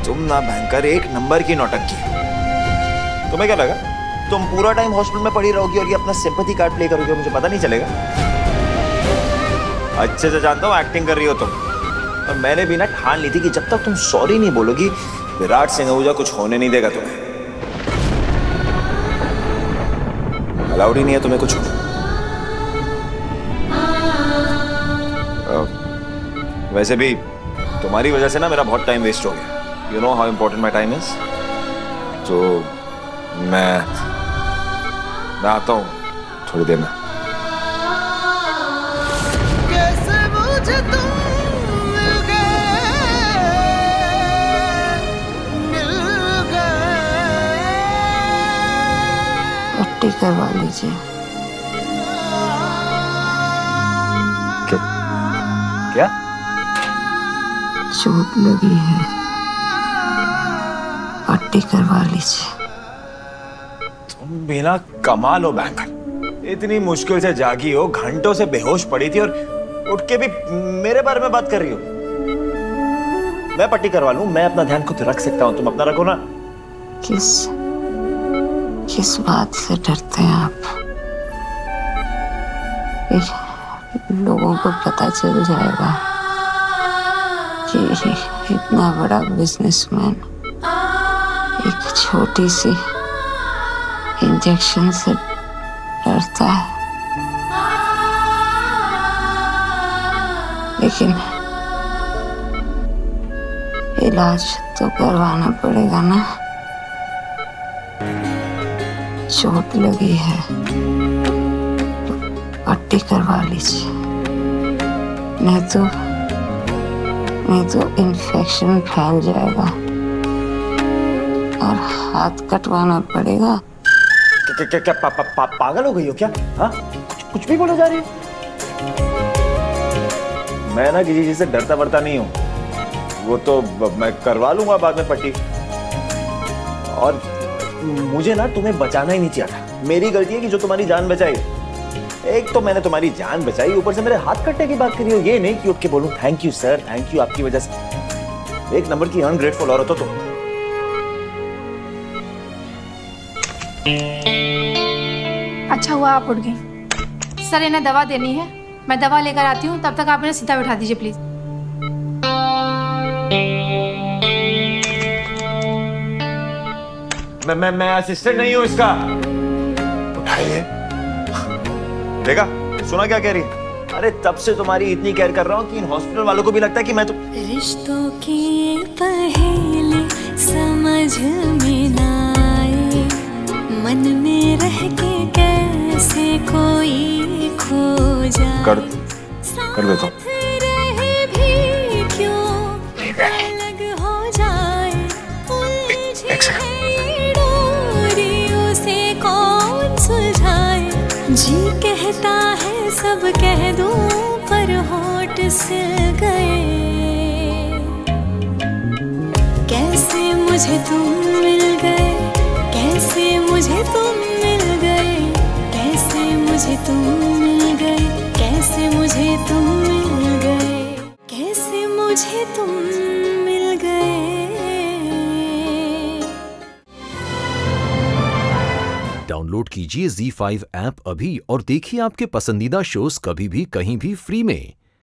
तुम ना भयंकर एक नंबर की नौटंकी। तुम्हें क्या लगा तुम पूरा टाइम हॉस्पिटल में पड़ी रहोगी और ये अपना सिंपैथी कार्ड प्ले करोगे, मुझे पता नहीं चलेगा? अच्छे से जानता हूँ एक्टिंग कर रही हो तुम। और मैंने भी ना ठान ली थी कि जब तक तुम सॉरी नहीं बोलोगी विराट सिंह आहूजा कुछ होने नहीं देगा तुम्हें। अलाउड ही नहीं है तुम्हें कुछ। वैसे भी तुम्हारी वजह से ना मेरा बहुत टाइम वेस्ट हो गया। You know how important my time is. तो मैं आता हूँ थोड़ी देर में। कैसे मुझे तुम मिल गए। पट्टी करवा लीजिए। क्या? चोट लगी है, पट्टी करवा लीजिए। तुम बिना कमाल हो बैंकर। इतनी मुश्किल से जागी हो, घंटों से बेहोश पड़ी थी और उठ के भी मेरे बारे में बात कर रही हो। मैं पट्टी करवा लूं, मैं अपना ध्यान खुद रख सकता हूं, तुम अपना रखो ना। किस बात से डरते हैं आप? लोगों को पता चल जाएगा कि इतना बड़ा बिजनेसमैन एक छोटी सी इंजेक्शन से डरता है। लेकिन इलाज तो करवाना पड़ेगा ना। चोट लगी है तो पट्टी करवा लीजिए, नहीं तो इन्फेक्शन फैल जाएगा और हाथ कटवाना पड़ेगा। क्या पागल हो गई हो क्या? हाँ, कुछ भी बोले जा रही है। मैं ना किसी चीज से डरता वरता नहीं हूँ। वो तो मैं करवा लूंगा बाद में पट्टी। और मुझे ना तुम्हें बचाना ही नहीं चाहिए था। मेरी गलती है कि जो तुम्हारी जान बचाई। एक तो मैंने तुम्हारी जान बचाई, ऊपर से मेरे हाथ कटने की बात करी हो। ये नहीं कि उठ के बोलूं thank you sir, thank you, आपकी वजह से। एक नंबर की अनग्रेटफुल औरत हो तुम। अच्छा हुआ आप उठ गई। सर इन्हें दवा देनी है, मैं दवा लेकर आती हूँ। तब तक आप इन्हें सीधा बैठा दीजिए प्लीज। मैं असिस्टेंट नहीं हूँ इसका। उठाइए। देखा, सुना क्या कह रही है? अरे तब से तुम्हारी इतनी केयर कर रहा हूँ कि इन हॉस्पिटल वालों को भी लगता है कि मैं तो रिश्तों की पहेली समझ में ना आए, मन में रह के कैसे कोई खो जाए। कर देता हूँ। जी कहता है सब कह दूं पर होठ सिल गए। कैसे मुझे तुम मिल गए, कैसे मुझे तुम मिल गए, कैसे मुझे तुम मिल गए, कैसे मुझे तुम मिल गए, कैसे मुझे तुम मिल गए। डाउनलोड कीजिए ZEE5 ऐप अभी और देखिए आपके पसंदीदा शोज कभी भी कहीं भी फ्री में।